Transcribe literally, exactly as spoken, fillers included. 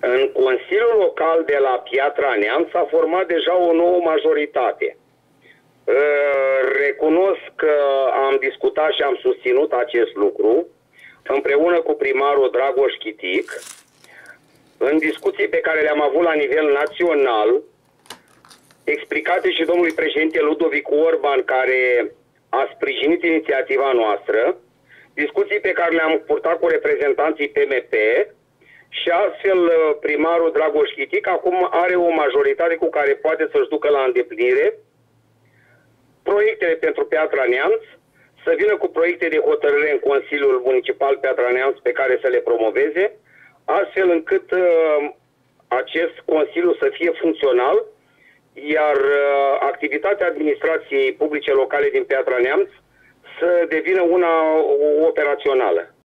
În Consiliul Local de la Piatra Neamț s-a format deja o nouă majoritate. Recunosc că am discutat și am susținut acest lucru împreună cu primarul Dragoș Chitic, în discuții pe care le-am avut la nivel național, explicate și domnului președinte Ludovic Orban, care a sprijinit inițiativa noastră, discuții pe care le-am purtat cu reprezentanții P M P și astfel primarul Dragoș Chitic acum are o majoritate cu care poate să-și ducă la îndeplinire proiectele pentru Piatra Neamț, să vină cu proiecte de hotărâre în Consiliul Municipal Piatra Neamț pe care să le promoveze, astfel încât uh, acest Consiliu să fie funcțional, iar uh, activitatea administrației publice locale din Piatra Neamț să devină una operațională.